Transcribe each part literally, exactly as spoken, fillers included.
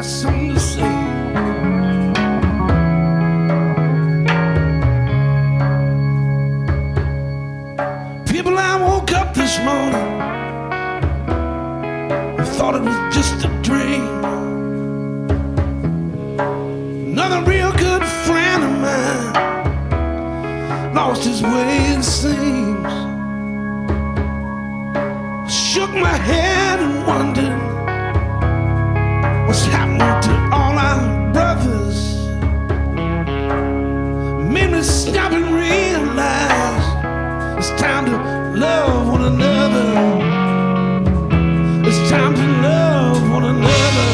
something to say. People, I woke up this morning and thought it was just a dream. Another real good friend of mine lost his way, it seems. Shook my head and wondered what's happening to all our brothers. Made me stop and realize it's time to love one another. It's time to love one another.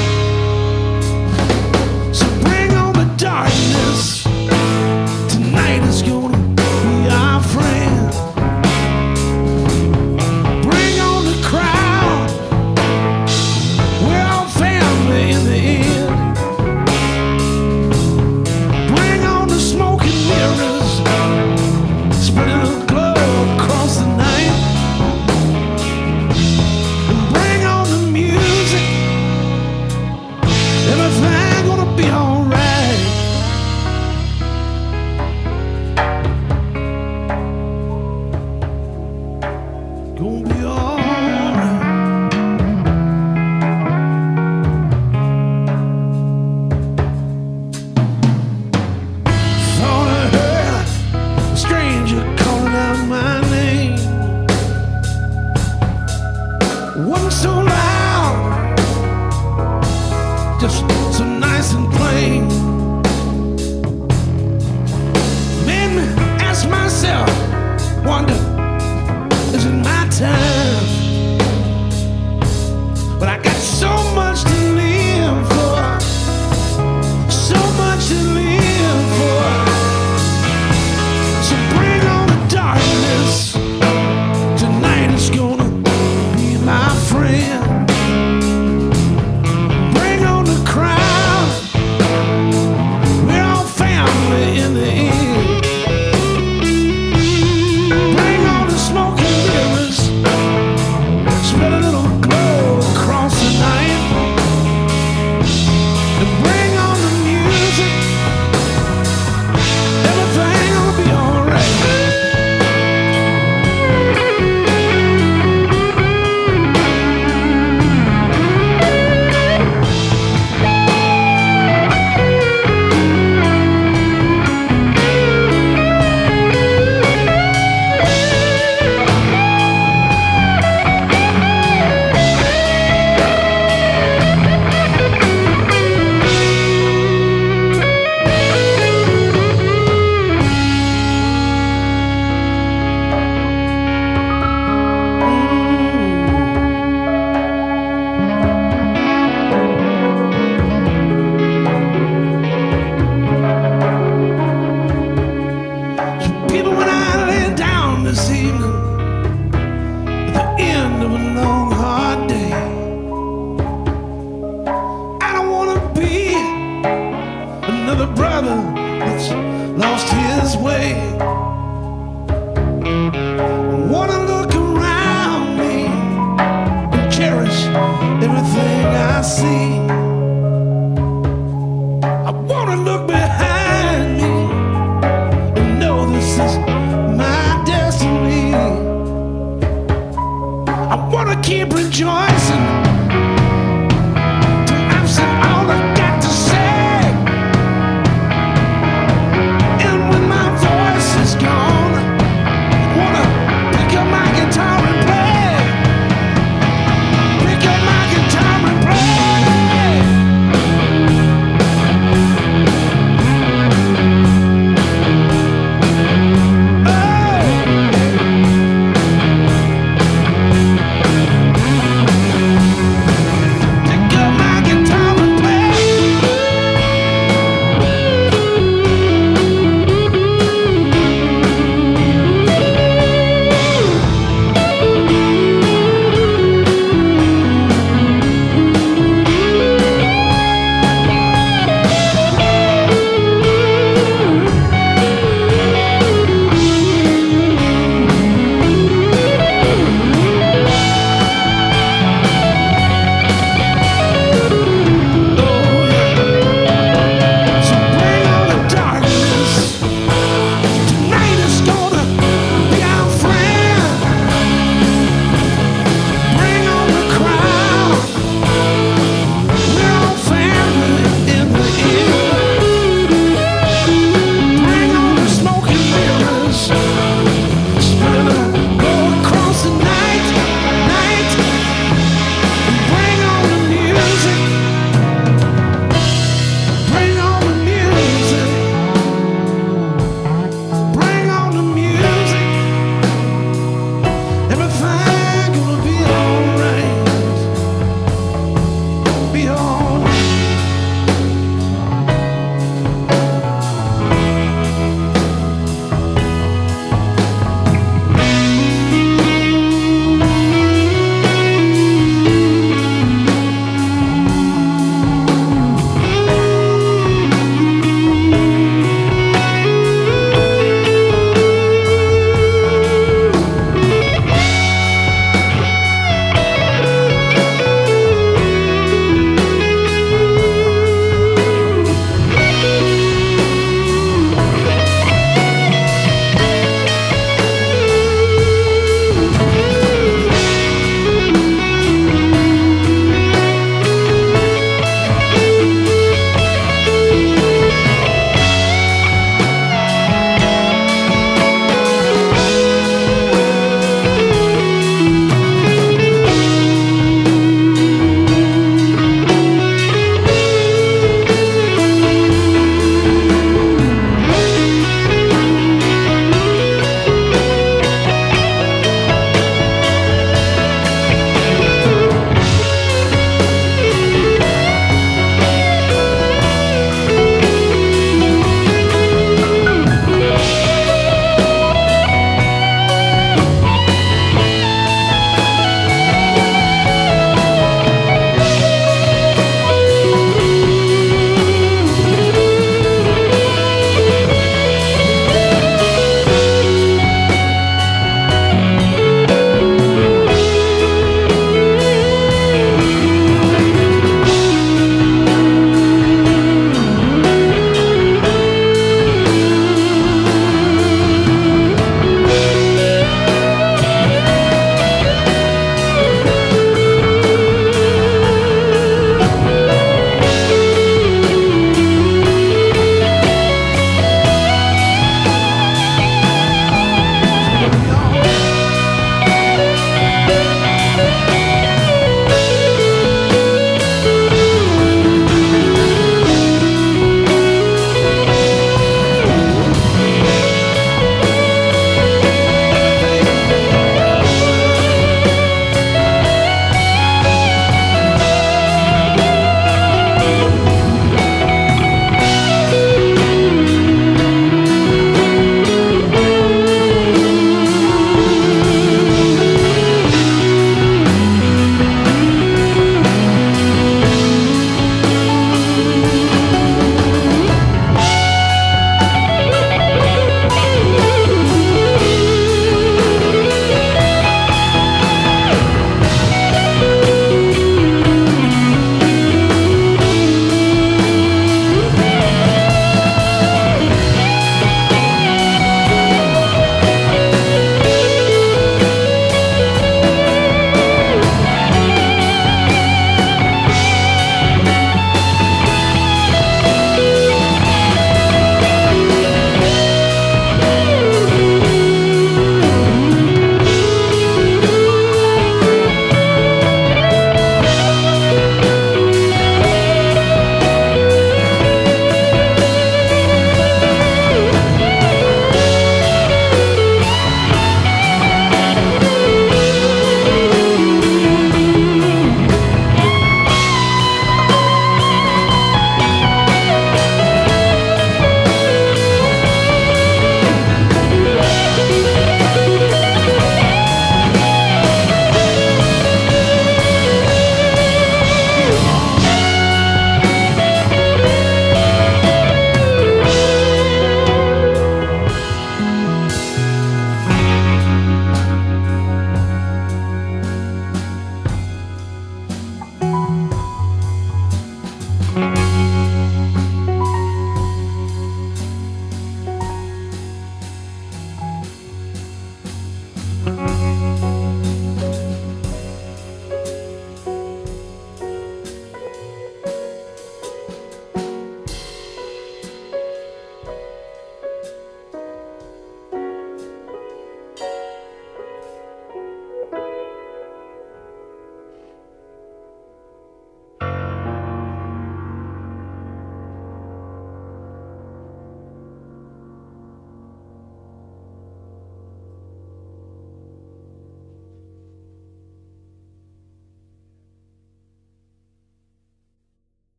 So bring on the darkness. Tonight is gonna be our friend. Bring on the crowd. We're all family in the end. Bring on the smoke and mirrors, spreading a glow across the night. And bring on the music. Everything gonna be alright. Gonna be alright. Thought I heard a stranger calling out my name. Wasn't so loud, just so nice and plain. Made me ask myself, wonder, is it my time? But I got so much to live for, so much to live for. So bring on the darkness. Tonight is gonna be my friend. Bring on the crowd. We're all family in the end. Bring on the smoke and mirrors, spread a little glow across the night. And bring on the music. Everything will be alright. People, when I lay down this evening at the end of a long, hard day, I don't want to be another brother that's lost his way. I want to look around me and cherish everything I see. I want to look behind me and know this is my destiny. I want to keep rejoicing till I've said all I got to say. And when my voice is gone, I want to pick up my guitar and play. Pick up my guitar and play. on.